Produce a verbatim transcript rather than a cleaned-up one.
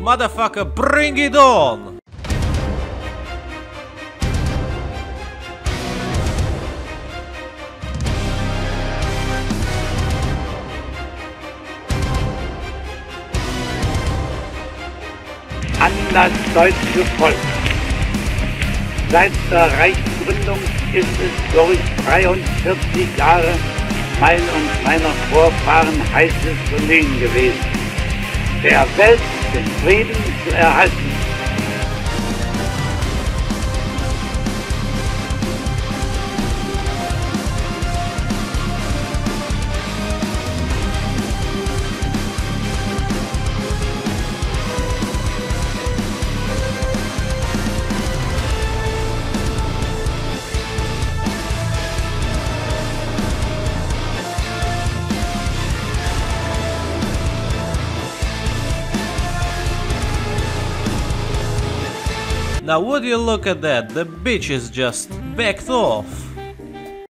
Motherfucker, bring it on! An das deutsche Volk. Seit der Reichsgründung ist es durch dreiundvierzig Jahre mein und meiner Vorfahren heißes Bemühen gewesen, der Welt den Frieden zu erhalten. Now would you look at that, the bitch is just backed off.